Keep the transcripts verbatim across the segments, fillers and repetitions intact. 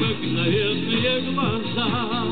необыкновенные глаза.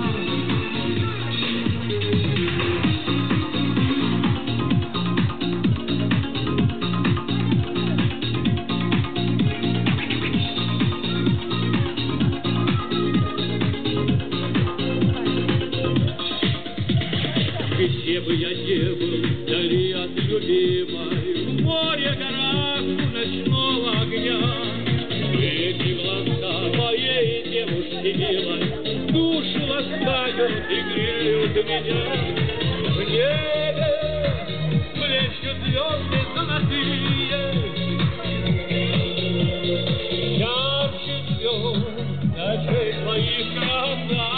Где бы я не был, вдали от любимой, в море, горах, у ночного огня, эти глаза моей девушки милой душу ласкают и греют меня. В небе блещут звезды золотые, ярче звезд ночей твоих краса.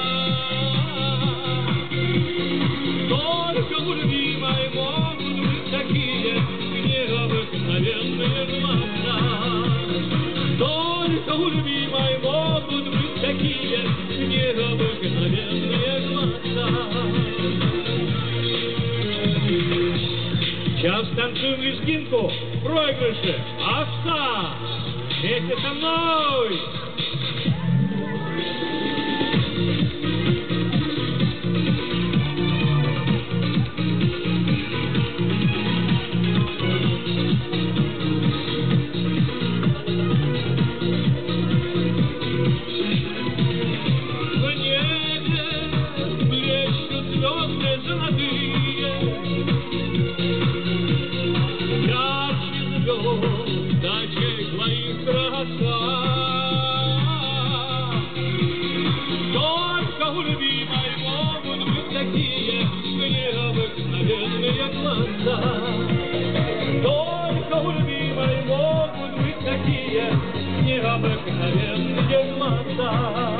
Только у любимой могут быть такие необыкновенные глаза. Только у любимой могут быть такие необыкновенные глаза. Сейчас танцуем лезгинку в проигрыше. Овса! Вместе со мной! Ночей твоих краса. Только у любимой могут быть такие необыкновенные глаза. Только у любимой могут быть такие необыкновенные глаза.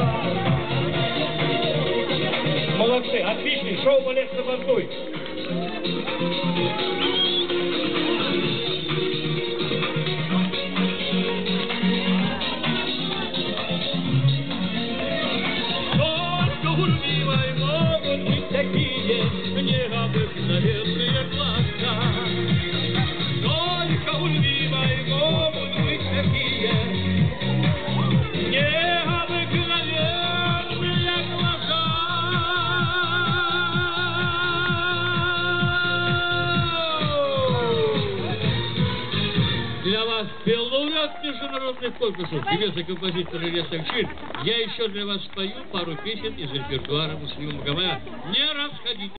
Молодцы, отличный шоу «Балет Сабантуй». Такие необыкновенные глаза. Только у любимой могут быть такие необыкновенные глаза. Для вас пел лауреат международных конкурсов, певец и композитор Илья Сагчин. Я еще для вас спою пару песен из репертуара Муслима Магомаева. Не расходитесь.